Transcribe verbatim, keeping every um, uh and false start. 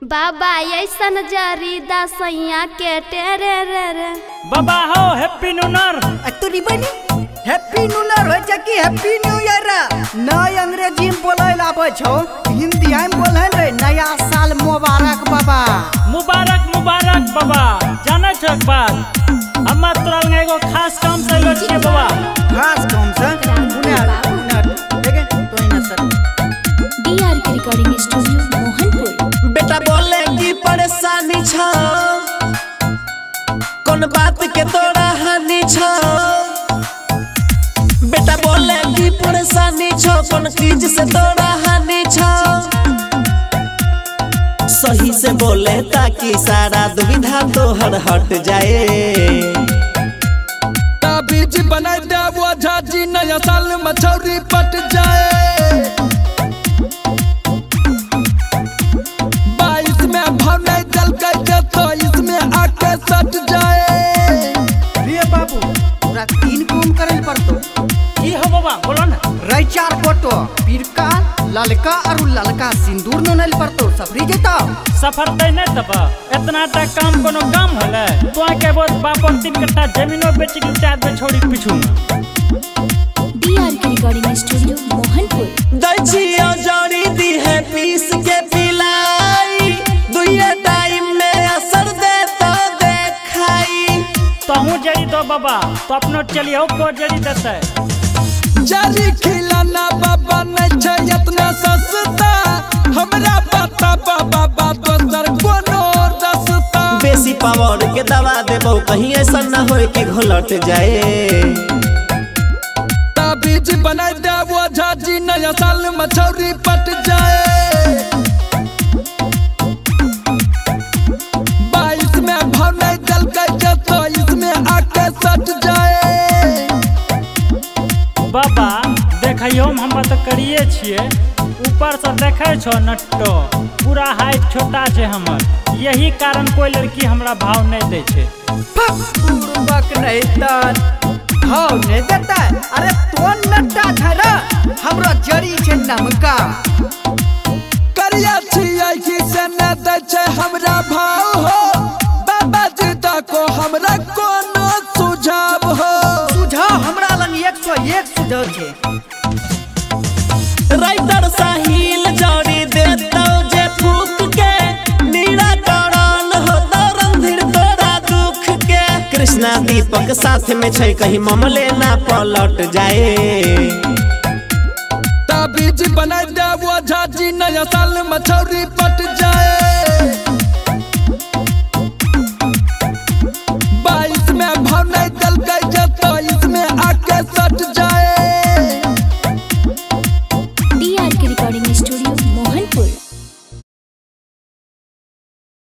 बाबा ऐसन जरी दसैया के टेरे रे रे बाबा हो हैप्पी न्यू ईयर। तोरी बनी हैप्पी न्यू ईयर हो छ कि हैप्पी न्यू ईयर नय अंग्रेजी में बोलै लाबै छौ, हिंदी में बोलै रे नया साल मुबारक बाबा। मुबारक मुबारक बाबा। जाना छ एक बात, हम तोरा लंग एगो खास काम से लो छिए बाबा। खास काम से पुणे देखे तो इन सर डीआर के रिकॉर्डिंग स्टूडियो मोहनपुर। बेटा बोले की परेशानी छ, कौन बात के तोरा हानि छ। बेटा बोले की परेशानी छ, कौन चीज से तोरा हानि छ। सही से बोले ताकि सारा दुविधा तोहर हट जाए। बीज बनाई दे वो झाजी नया साल मछौरी पट जाए। बाईस में भाव नहीं जल गई तो इसमें आके सट जाए। रे बाबू पूरा तीन काम करल पड़तो। की हो बाबा बोलो ना। रई चार फोटो पिरका ललका और ललका सिंदूर नोनल पड़तो सफरी जेता। सफर तय नहीं तब इतना टा काम कोनो काम होले तो के बहुत बापर तीन कट्ठा जमीनो बेच के चार पे छोड़ी पिछु में। डीआर के रिकॉर्डिंग स्टूडियो मोहनपुर। दजिया जानी दी है पीस के पिलाई, दुइया टाइम में असर दे तो देखाई। तो हूं जड़ी दो बाबा तो अपनो चलियो को जड़ी देते। जरी खिलाना बाबा नहीं छै इतना सस्ता, हमरा पता बाबा दोसर कोनो रास्ता। बेसी पावर के दवा देबो कहीं ऐसा ना होए कि घोलट जाए। बीज बनाई दे वो झाजी नया साल मछौरी पट जाए। बाईस में भाव नहीं जल गई तो इसमें आके सट जाए। बाबा देखियो हम तो करिए छिए, ऊपर से देखे छो नट्टो पूरा हाइट छोटा छे हमर, यही कारण कोई लड़की हमरा भाव नहीं दे छे। पूर्वक नहीं तन भाव नहीं देता। अरे तो नट्टा छरा हमरा जड़ी छे नमका। करिया छियै कि से न दे छे हमरा भाव हो। बाबा जी दा को हमरा कोनो सुझाव हो। सुझाव हमरा लंग एक सौ एक सुझाव छे। राइटर साहिल जड़ी देतो जे फूक के, निराकरण हो तो रंधिर तोरा दुख के। कृष्णा दीपक साथ में छै कहीं मामले ना पलट जाए। बीज बनाई दे वो झाजी नया साल मछौरी पट जाए।